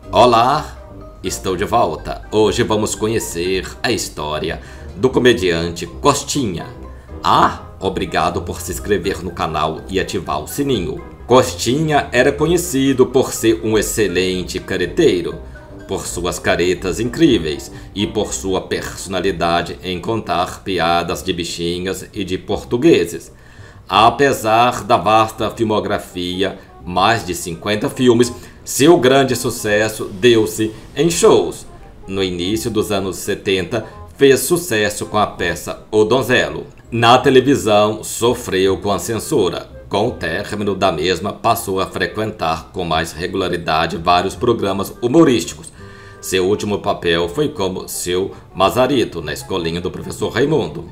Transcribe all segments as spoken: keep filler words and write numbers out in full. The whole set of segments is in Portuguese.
Olá, estou de volta. Hoje vamos conhecer a história do comediante Costinha. Ah, obrigado por se inscrever no canal e ativar o sininho. Costinha era conhecido por ser um excelente careteiro, por suas caretas incríveis e por sua personalidade em contar piadas de bichinhas e de portugueses. Apesar da vasta filmografia, mais de cinquenta filmes, seu grande sucesso deu-se em shows. No início dos anos setenta, fez sucesso com a peça O Donzelo. Na televisão, sofreu com a censura. Com o término da mesma, passou a frequentar com mais regularidade vários programas humorísticos. Seu último papel foi como seu Mazarito, na Escolinha do Professor Raimundo.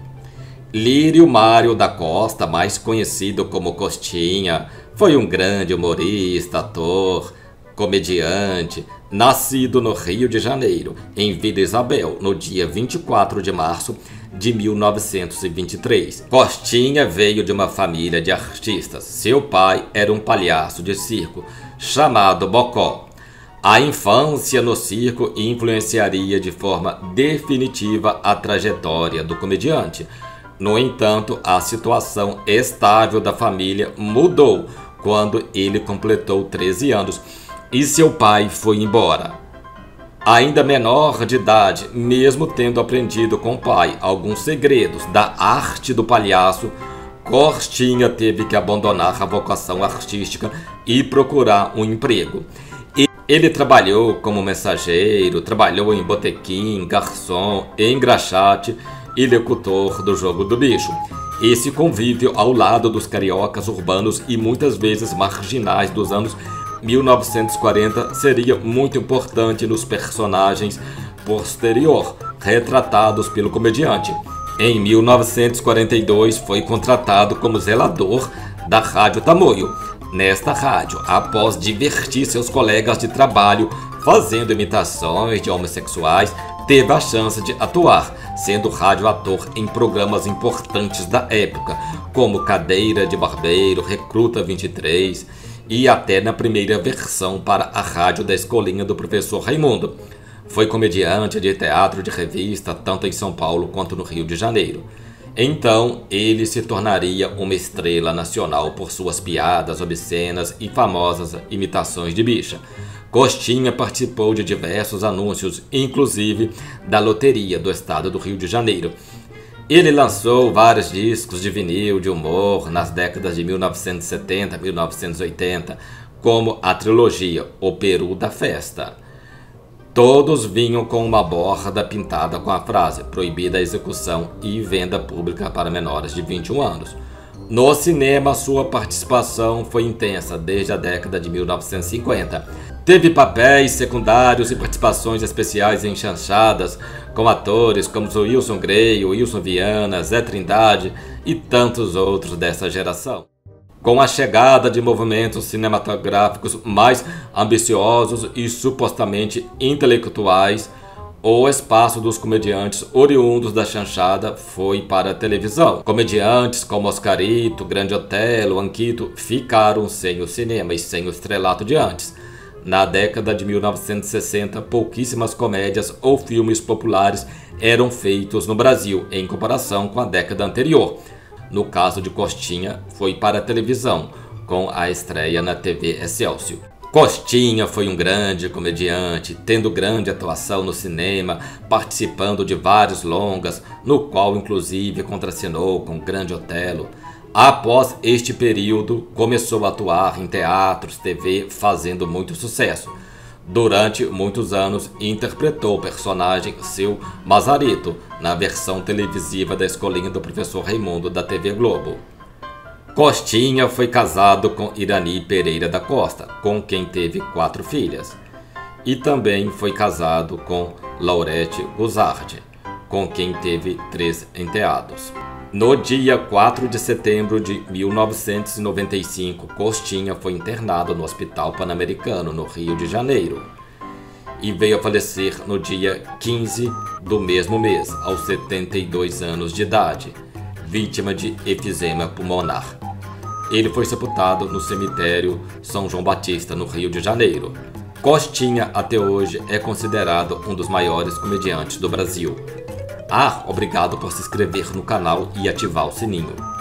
Lírio Mário da Costa, mais conhecido como Costinha, foi um grande humorista, ator, comediante, nascido no Rio de Janeiro, em Vila Isabel, no dia vinte e quatro de março de mil novecentos e vinte e três. Costinha veio de uma família de artistas. Seu pai era um palhaço de circo, chamado Bocó. A infância no circo influenciaria de forma definitiva a trajetória do comediante. No entanto, a situação estável da família mudou quando ele completou treze anos e seu pai foi embora. Ainda menor de idade, mesmo tendo aprendido com o pai alguns segredos da arte do palhaço, Costinha teve que abandonar a vocação artística e procurar um emprego. Ele trabalhou como mensageiro, trabalhou em botequim, garçom, engraxate e locutor do Jogo do Bicho. Esse convívio ao lado dos cariocas urbanos e muitas vezes marginais dos anos mil novecentos e quarenta seria muito importante nos personagens posterior retratados pelo comediante. Em mil novecentos e quarenta e dois foi contratado como zelador da Rádio Tamoio. Nesta rádio, após divertir seus colegas de trabalho fazendo imitações de homossexuais, teve a chance de atuar, sendo radioator em programas importantes da época, como Cadeira de Barbeiro, Recruta vinte e três e até na primeira versão para a rádio da Escolinha do Professor Raimundo. Foi comediante de teatro de revista, tanto em São Paulo quanto no Rio de Janeiro. Então, ele se tornaria uma estrela nacional por suas piadas obscenas e famosas imitações de bicha. Costinha participou de diversos anúncios, inclusive da Loteria do Estado do Rio de Janeiro. Ele lançou vários discos de vinil de humor nas décadas de mil novecentos e setenta a mil novecentos e oitenta, como a trilogia O Peru da Festa. Todos vinham com uma borda pintada com a frase "proibida a execução e venda pública para menores de vinte e um anos". No cinema, sua participação foi intensa desde a década de mil novecentos e cinquenta. Teve papéis secundários e participações especiais em chanchadas com atores como o Wilson Grey, Wilson Viana, Zé Trindade e tantos outros dessa geração. Com a chegada de movimentos cinematográficos mais ambiciosos e supostamente intelectuais, o espaço dos comediantes oriundos da chanchada foi para a televisão. Comediantes como Oscarito, Grande Otelo, Anquito ficaram sem o cinema e sem o estrelato de antes. Na década de mil novecentos e sessenta, pouquíssimas comédias ou filmes populares eram feitos no Brasil, em comparação com a década anterior. No caso de Costinha, foi para a televisão, com a estreia na T V Excelsior. Costinha foi um grande comediante, tendo grande atuação no cinema, participando de vários longas, no qual inclusive contracenou com Grande Otelo. Após este período, começou a atuar em teatros, T V, fazendo muito sucesso. Durante muitos anos, interpretou o personagem seu Mazarito na versão televisiva da Escolinha do Professor Raimundo da T V Globo. Costinha foi casado com Irani Pereira da Costa, com quem teve quatro filhas. E também foi casado com Laurete Guzardi, com quem teve três enteados. No dia quatro de setembro de mil novecentos e noventa e cinco, Costinha foi internado no Hospital Pan-Americano, no Rio de Janeiro, e veio a falecer no dia quinze do mesmo mês, aos setenta e dois anos de idade, vítima de efizema pulmonar. Ele foi sepultado no cemitério São João Batista, no Rio de Janeiro. Costinha até hoje é considerado um dos maiores comediantes do Brasil. Ah, obrigado por se inscrever no canal e ativar o sininho.